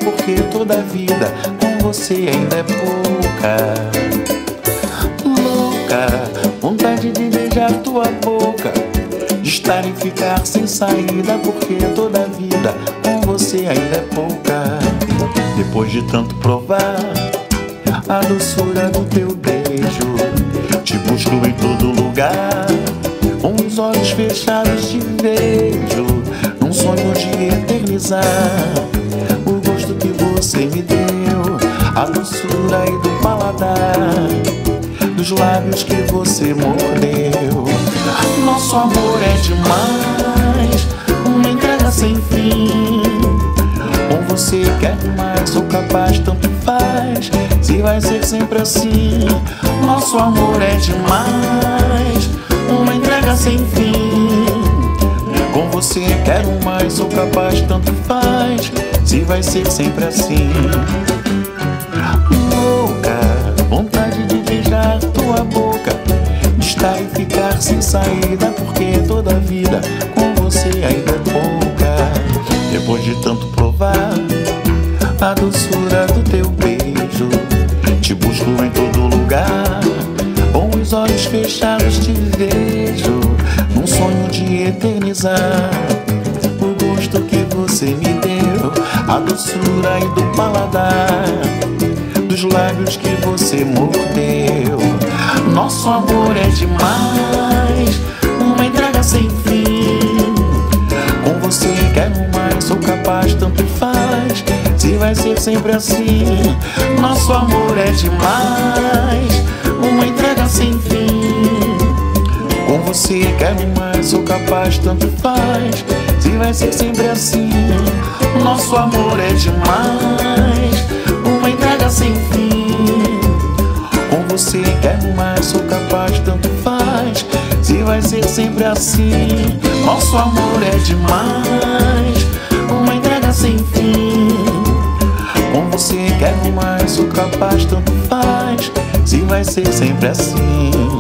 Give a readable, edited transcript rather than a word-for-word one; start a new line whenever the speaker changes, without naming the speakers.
porque toda a vida com você ainda é pouca. Louca, vontade de beijar tua boca, de estar e ficar sem saída, porque toda a vida com você ainda é pouca. Depois de tanto provar a doçura do teu beijo, te busco em todo lugar, com os olhos fechados te vejo, num sonho de eternizar o gosto que você me deu, a doçura e do paladar dos lábios que você mordeu. Nosso amor é demais, uma entrega sem fim. Com você quer mais, sou capaz, tanto faz, se vai ser sempre assim. Nosso amor é demais, uma entrega sem fim. Com você quero mais, sou capaz, tanto faz, se vai ser sempre assim. Louca, vontade de beijar tua boca, de estar e ficar sem saída, porque toda a vida com você ainda é pouca. Depois de tanto provar a doçura do teu beijo, te busco em todo lugar, com os olhos fechados te vejo, num sonho de eternizar o gosto que você me deu, a doçura e do paladar dos lábios que você mordeu. Nosso amor é demais, uma entrega sem fim. Com você quero mais, sou capaz, tanto faz, se vai ser sempre assim. Nosso amor é demais, uma entrega sem fim. Com você quero mais, sou capaz, tanto faz, se vai ser sempre assim. Nosso amor é demais, uma entrega sem fim. Com você quero mais, sou capaz, tanto faz, se vai ser sempre assim. Nosso amor é demais, uma entrega sem fim. Com você quero mais, sou capaz, tanto faz, se vai ser sempre assim.